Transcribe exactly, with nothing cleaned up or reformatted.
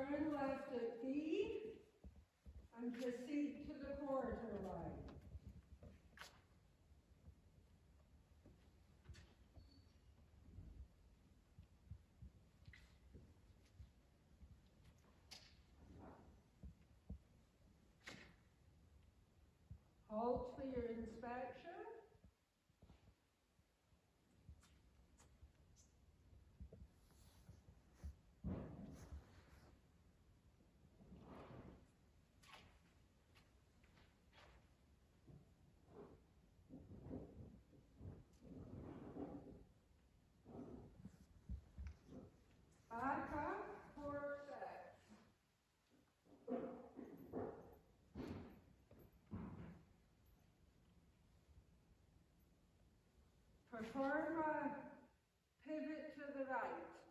turn left at B and proceed to the quarter line. Halt for your inspection. Back up, four steps. Perform a pivot to the right.